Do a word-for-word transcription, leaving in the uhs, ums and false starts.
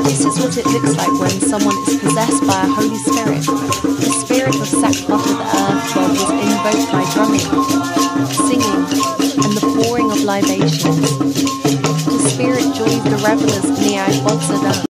This is what it looks like when someone is possessed by a Holy Spirit. The Spirit of sackcloth of the earth God was invoked by drumming, singing, and the pouring of libations. The Spirit joins the revelers in the Ag